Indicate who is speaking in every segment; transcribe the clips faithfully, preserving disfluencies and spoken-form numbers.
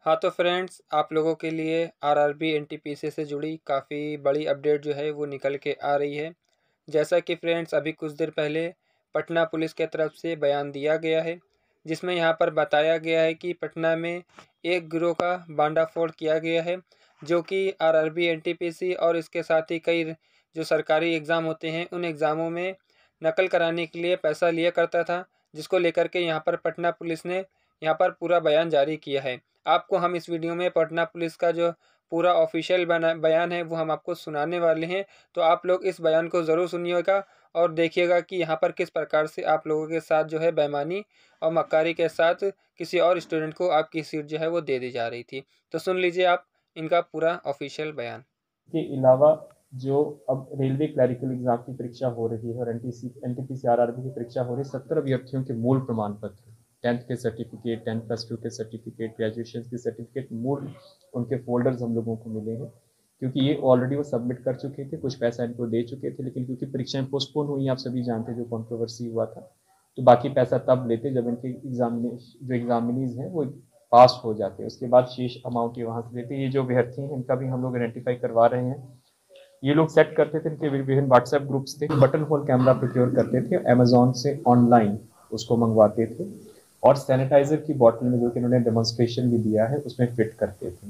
Speaker 1: हाँ तो फ्रेंड्स, आप लोगों के लिए आरआरबी एनटीपीसी से जुड़ी काफ़ी बड़ी अपडेट जो है वो निकल के आ रही है। जैसा कि फ्रेंड्स अभी कुछ देर पहले पटना पुलिस के तरफ से बयान दिया गया है, जिसमें यहाँ पर बताया गया है कि पटना में एक गिरोह का बांडाफोड़ किया गया है, जो कि आरआरबी एनटीपीसी और इसके साथ ही कई जो सरकारी एग्ज़ाम होते हैं उन एग्ज़ामों में नकल कराने के लिए पैसा लिया करता था, जिसको लेकर के यहाँ पर पटना पुलिस ने यहाँ पर पूरा बयान जारी किया है। आपको हम इस वीडियो में पटना पुलिस का जो पूरा ऑफिशियल बना बयान है वो हम आपको सुनाने वाले हैं। तो आप लोग इस बयान को ज़रूर सुनिएगा और देखिएगा कि यहाँ पर किस प्रकार से आप लोगों के साथ जो है बेईमानी और मक्कारी के साथ किसी और स्टूडेंट को आपकी सीट जो है वो दे दी जा रही थी। तो सुन लीजिए आप इनका पूरा ऑफिशियल बयान।
Speaker 2: के अलावा जो अब रेलवे क्लरिकल एग्जाम की परीक्षा हो रही है और एनटीसी एनटीपीसी आरआरबी की परीक्षा हो रही है, सत्तर अभ्यर्थियों के मूल प्रमाण पत्र, टेंथ के सर्टिफिकेट, टेंथ प्लस टू के सर्टिफिकेट, ग्रेजुएशन के सर्टिफिकेट, मूल उनके फोल्डर्स हम लोगों को मिले हैं, क्योंकि ये ऑलरेडी वो सबमिट कर चुके थे, कुछ पैसा इनको दे चुके थे, लेकिन क्योंकि परीक्षाएं पोस्टपोन हुई, आप सभी जानते हैं जो कंट्रोवर्सी हुआ था, तो बाकी पैसा तब लेते जब इनके एग्जाम जो एग्जामिनीज हैं वो पास हो जाते हैं, उसके बाद शेष अमाउंट ये वहाँ से देते हैं। ये जो अभ्यर्थी हैं इनका भी हम लोग आइडेंटिफाई करवा रहे हैं। ये लोग सेट करते थे, इनके विभिन्न व्हाट्सएप ग्रुप्स थे, बटन होल कैमरा प्रोक्योर करते थे, अमेजोन से ऑनलाइन उसको मंगवाते थे और सैनिटाइजर की बॉटल में, जो कि इन्होंने डेमोन्स्ट्रेशन भी दिया है, उसमें फिट करते थे।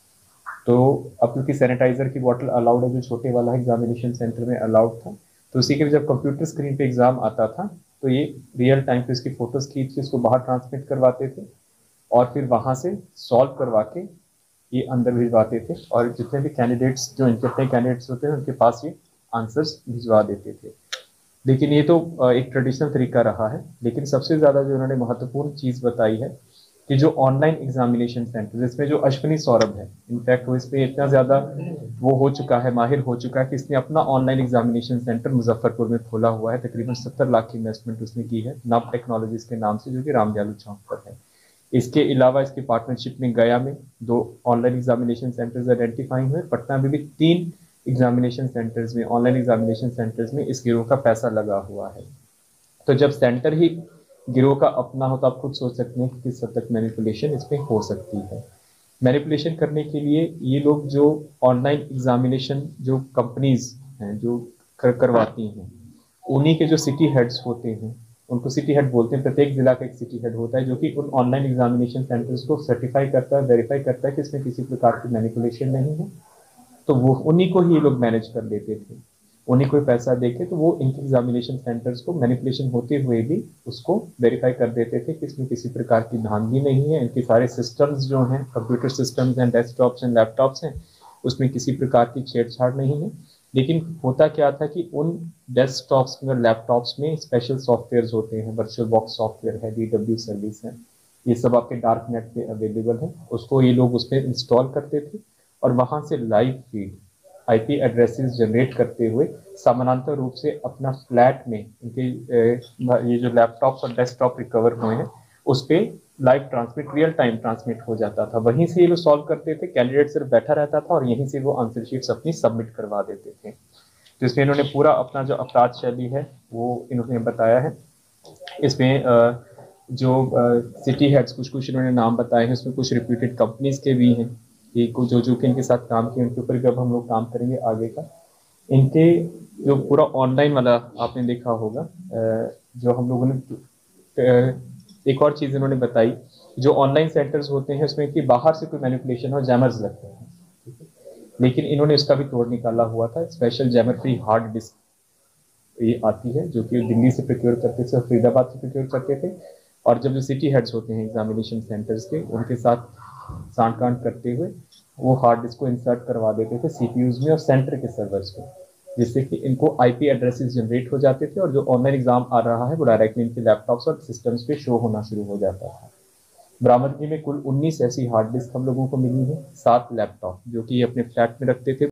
Speaker 2: तो अब क्योंकि सैनिटाइजर की बॉटल अलाउड है, जो छोटे वाला एग्जामिनेशन सेंटर में अलाउड था, तो उसी के जब कंप्यूटर स्क्रीन पे एग्जाम आता था तो ये रियल टाइम पे इसकी फोटोज खींच के इसको बाहर ट्रांसमिट करवाते थे और फिर वहां से सॉल्व करवा के ये अंदर भिजवाते थे और जितने भी कैंडिडेट्स जो इनके अपने कैंडिडेट्स होते हैं उनके पास ये आंसर्स भिजवा देते थे। लेकिन ये तो एक ट्रेडिशनल तरीका रहा है, लेकिन सबसे ज़्यादा जो उन्होंने महत्वपूर्ण चीज़ बताई है कि जो ऑनलाइन एग्जामिनेशन सेंटर, जिसमें जो अश्विनी सौरभ है, इनफैक्ट वो इसमें इतना ज़्यादा वो हो चुका है, माहिर हो चुका है कि इसने अपना ऑनलाइन एग्जामिनेशन सेंटर मुजफ्फरपुर में खोला हुआ है। तकरीबन सत्तर लाख की इन्वेस्टमेंट उसने की है नव टेक्नोलॉजीज के नाम से, जो कि रामदयालु चौक पर है। इसके अलावा इसके पार्टनरशिप में गया में दो ऑनलाइन एग्जामिनेशन सेंटर्स आइडेंटिफाई हुए, पटना में भी तीन एग्जामिनेशन सेंटर्स में, ऑनलाइन एग्जामिनेशन सेंटर्स में इस गिरोह का पैसा लगा हुआ है। तो जब सेंटर ही गिरोह का अपना हो तो आप खुद सोच सकते हैं कि किस हद तक मैनिपुलेशन इसमें हो सकती है। मैनिपुलेशन करने के लिए ये लोग जो ऑनलाइन एग्जामिनेशन जो कंपनीज हैं जो कर करवाती हैं, उन्हीं के जो सिटी हेड्स होते हैं, उनको सिटी हेड बोलते हैं, प्रत्येक जिला का एक सिटी हेड होता है जो कि उन ऑनलाइन एग्जामिनेशन सेंटर्स को सर्टिफाई करता है, वेरीफाई करता है कि इसमें किसी प्रकार की मैनिपुलेशन नहीं है। तो वो उन्हीं को ही ये लोग मैनेज कर देते थे, उन्हीं को पैसा देके तो वो इनके एग्जामिनेशन सेंटर्स को मैनिपुलेशन होते हुए भी उसको वेरीफाई कर देते थे कि इसमें किसी प्रकार की धांधली नहीं है। इनके सारे सिस्टम्स जो हैं, कंप्यूटर सिस्टम्स हैं, डेस्कटॉप्स हैं, लैपटॉप्स हैं, उसमें किसी प्रकार की छेड़छाड़ नहीं है। लेकिन होता क्या था कि उन डेस्कटॉप्स में और लैपटॉप्स में स्पेशल सॉफ्टवेयर होते हैं, वर्चुअल बॉक्स सॉफ्टवेयर है, डी डब्ल्यू सर्विस है, ये सब आपके डार्क नेट पे अवेलेबल है, उसको ये लोग उसमें इंस्टॉल करते थे और वहां से live feed IP addresses generate करते हुए समानांतर रूप से अपना फ्लैट में इनके ये जो लैपटॉप्स और डेस्कटॉप रिकवर हुए हैं उस पर live transmit, real time transmit हो जाता था। वहीं से ये लोग सॉल्व करते थे, कैंडिडेट सिर्फ बैठा रहता था और यहीं से वो आंसर शीट्स अपनी सबमिट करवा देते थे। तो इसमें इन्होंने पूरा अपना जो अपराध शैली है वो इन्होंने बताया है। इसमें जो सिटी हेड्स कुछ कुछ इन्होंने नाम बताए हैं, उसमें कुछ रिप्यूटेड कंपनीज के भी हैं कि जो जो कि इनके साथ काम किए, उनके ऊपर जब हम लोग काम करेंगे आगे का। इनके जो पूरा ऑनलाइन वाला आपने देखा होगा, जो हम लोगों ने एक और चीज़ इन्होंने बताई, जो ऑनलाइन सेंटर्स होते हैं उसमें कि बाहर से कोई मैनिपुलेशन हो, जैमर्स लगते हैं, लेकिन इन्होंने उसका भी तोड़ निकाला हुआ था। Special jammer free hard disk ये आती है जो कि दिल्ली से प्रोक्योर करते थे, फरीदाबाद से प्रोक्योर करते थे, और जब जो सिटी हेड्स होते हैं एग्जामिनेशन सेंटर्स के, उनके साथ सांठ-गांठ करते हुए वो हार्ड डिस्क को इंसर्ट करवा देते थे सीपीयूज में और सेंटर के सर्वर्स में, जिससे कि इनको आईपी एड्रेसेस जनरेट हो जाते थे और जो ऑनलाइन एग्जाम आ रहा है वो डायरेक्टली इनके लैपटॉप्स और सिस्टम्स पे शो होना शुरू हो जाता था। बरामदगी में कुल उन्नीस ऐसी हार्ड डिस्क हम लोगों को मिली है, सात लैपटॉप जो कि अपने फ्लैट में रखते थे।